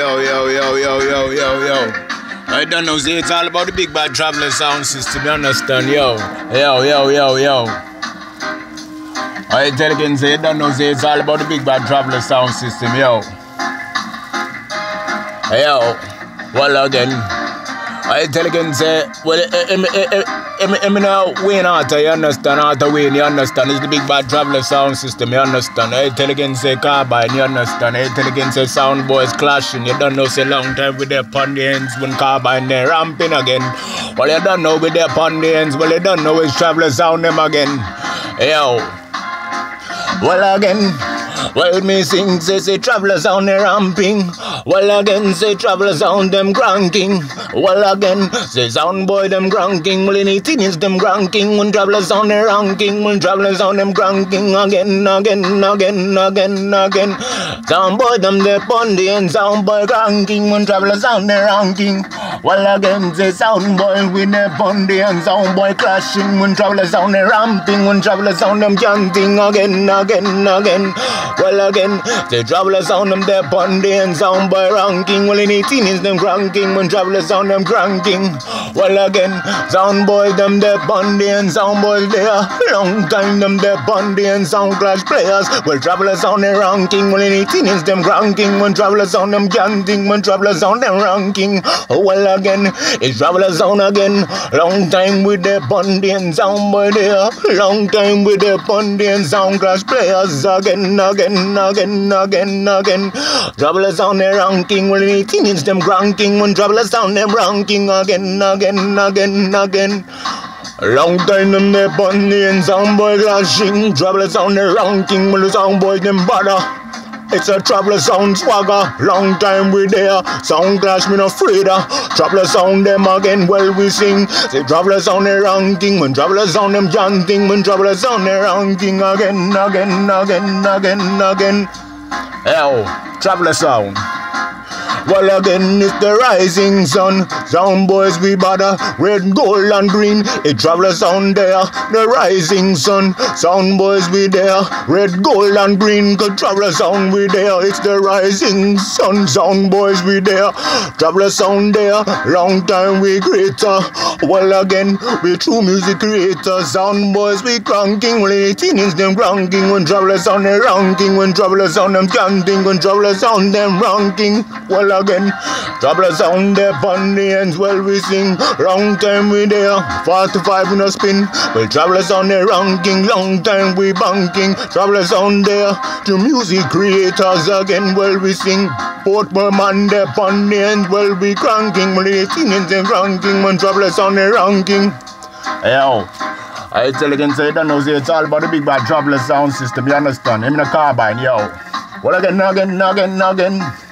yo. I don't know, see, it's all about the big bad traveler sound system, you understand, yo. I tell again, say, you don't know, say, it's all about the big bad traveler sound system, yo. Well again, I tell again, say, well, I'm now Wayne Arthur, you understand, Arthur Wayne, you understand, it's the big bad traveler sound system, you understand. I tell again, say, carbine, you understand. I tell again, say, sound boys clashing, you don't know, say, long time with their pon the ends when carbine they're ramping again. Well, you don't know with their pon the ends, well, you don't know it's traveler sound them again. Well again, well me sing, say travelers on the ramping. Well again, say travelers on them cranking. Well again, say sound boy them cranking. Well in 18 is them cranking. When travelers on the ranking, when travelers on them cranking again. Sound boy them they pondy and sound boy cranking. When travelers on the ranking. Well again, say sound boy with the pondy and sound boy clashing. When travelers on the ramping, when travelers on them chanting again. Well again, say travelers on them they pondy and sound boy ranking. Well in 18 is them cranking. When travelers on them cranking. Well again, sound boy them they pondy and sound boy there. Long time them they pondy and sound clash players. Well travelers on the ranking. Well in 18 is them cranking. When travelers on them chanting. When travelers on them ranking. Well again, it's travelers on again. Long time with the pondy and sound boy there. Long time with the pondy and sound clash players. Again. Travelers on the ranking. Well in 18 is them cranking. When travelers on them ranking. Again. Long time them they pondy and sound boy clashing. Travelers on the ranking. Well the sound boy them bother. It's a traveler sound swagger, long time we there. Sound clash me no afraid of. Traveler sound them again, well we sing. Say traveler sound the ranking, when travelers on them chanting. When travelers on the ranking again. Traveler sound. Well again, it's the rising sun. Sound boys we bother, red, gold and green. It travelers sound there, the rising sun. Sound boys we there, red, gold and green. Cause traveler sound we there, it's the rising sun. Sound boys we there, traveler sound there. Long time we greater. Well again, we true music creators. Sound boys we cranking, well 18 is them cranking. When travelers on the ranking, when travelers on them chanting. When travelers on them ranking. Well again, travelers on their pondy ends, well we sing. Long time we there, 45 in a spin. Well travelers on their ranking, long time we banking. Travelers on there, to music creators again, well we sing. Portman man their pondy ends, well we cranking. Well 18 ends them cranking, when travelers on their ranking. I tell again, say, don't know, say it's all about the big bad traveler sound system, you understand? I'm in a carbine, yo. Well again.